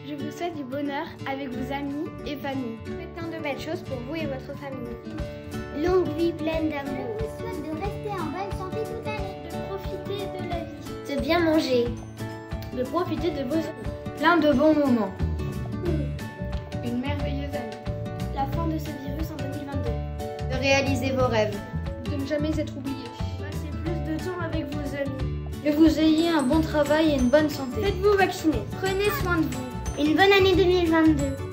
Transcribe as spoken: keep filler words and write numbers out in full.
Je vous souhaite du bonheur avec vos amis et famille. Faites plein de belles choses pour vous et votre famille. Longue vie pleine d'amour. Je vous souhaite de rester en bonne santé toute l'année. De profiter de la vie. De bien manger. De profiter de vos amis. Plein de bons moments. Une merveilleuse année. La fin de ce virus en deux mille vingt-deux. De réaliser vos rêves. De ne jamais être oublié. Passez plus de temps avec vos amis. Que vous ayez un bon travail et une bonne santé. Faites-vous vacciner. Prenez soin de vous. Une bonne année deux mille vingt-deux.